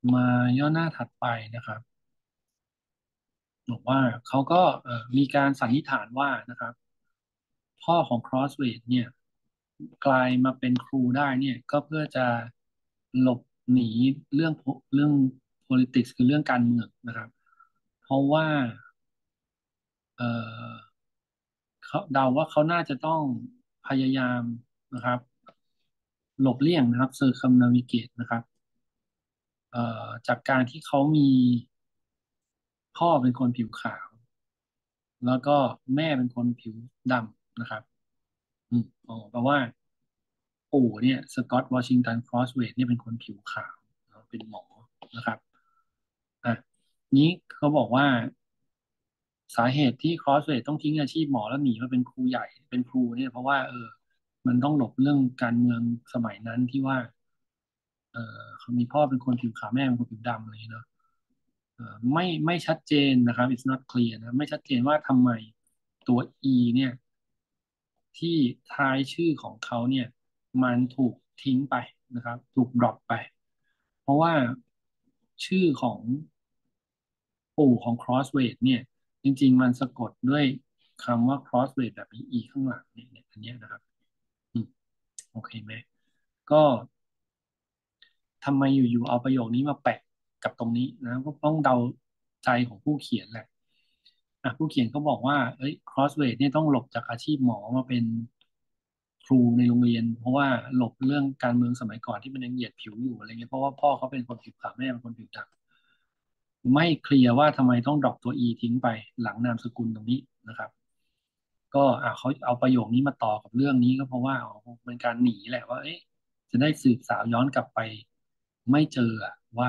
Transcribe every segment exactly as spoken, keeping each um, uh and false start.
มาย่อหน้าถัดไปนะครับบอกว่าเขาก็เอ่อมีการสันนิษฐานว่านะครับพ่อของ Crossway เนี่ยกลายมาเป็นครูได้เนี่ยก็เพื่อจะหลบหนีเรื่องเรื่อง politics คือเรื่องการเมืองนะครับเพราะว่าเอ่อเขาเดาว่าเขาน่าจะต้องพยายามนะครับหลบเลี่ยงนะครับ circumnavigate นะครับเอ่อจากการที่เขามีพ่อเป็นคนผิวขาว แล้วก็แม่เป็นคนผิวดำนะครับอืมอ๋อแปลว่าปู่เนี่ยสกอตต์วอชิงตันครอสเวทเนี่ยเป็นคนผิวขาวเนอะเป็นหมอนะครับอ่ะนี้เขาบอกว่าสาเหตุที่ครอสเวทต้องทิ้งอาชีพหมอแล้วหนีมาเป็นครูใหญ่เป็นครูเนี่ยเพราะว่าเออมันต้องหลบเรื่องการเมืองสมัยนั้นที่ว่าเออเขามีพ่อเป็นคนผิวขาวแม่เป็นคนผิวดำอะไรอย่างเงี้ยเนาะ เอ่อไม่ไม่ชัดเจนนะครับ it's not clear นะไม่ชัดเจนว่าทำไมตัว E เนี่ยที่ท้ายชื่อของเขาเนี่ยมันถูกทิ้งไปนะครับถูก drop ไปเพราะว่าชื่อของปู่ของ crossway เนี่ยจริงๆมันสะกดด้วยคำว่า crossway แบบมี E ข้างหลังเนี่ยเนี่ยอันเนี้ยนะครับอืมโอเคไหมก็ทำไมอยู่ๆเอาประโยคนี้มาแปะกับตรงนี้นะก็ต้องเดาใจของผู้เขียนแหละ อ่ะผู้เขียนเขาบอกว่าเอ้ย crossway เนี่ยต้องหลบจากอาชีพหมอมาเป็นครูในโรงเรียนเพราะว่าหลบเรื่องการเมืองสมัยก่อนที่มันยังเหยียดผิวอยู่อะไรเงี้ยเพราะว่าพ่อเขาเป็นคนผิวขาวแม่เป็นคนผิวดำไม่เคลียร์ว่าทำไมต้องดรอปตัว e ทิ้งไปหลังนามสกุลตรงนี้นะครับก็อ่ะเขาเอาประโยคนี้มาต่อกับเรื่องนี้ก็เพราะว่าอ๋อเป็นการหนีแหละว่าเอ๊ะจะได้สืบสาวย้อนกลับไปไม่เจออะว่า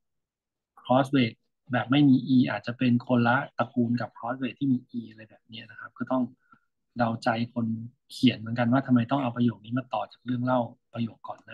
crossway แบบไม่มี e อาจจะเป็นคนละตระกูลกับ crossway ที่มี e อะไรแบบเนี้ยนะครับก็ต้องเดาใจคนเขียนเหมือนกันว่าทำไมต้องเอาประโยคนี้มาต่อจากเรื่องเล่าประโยคก่อน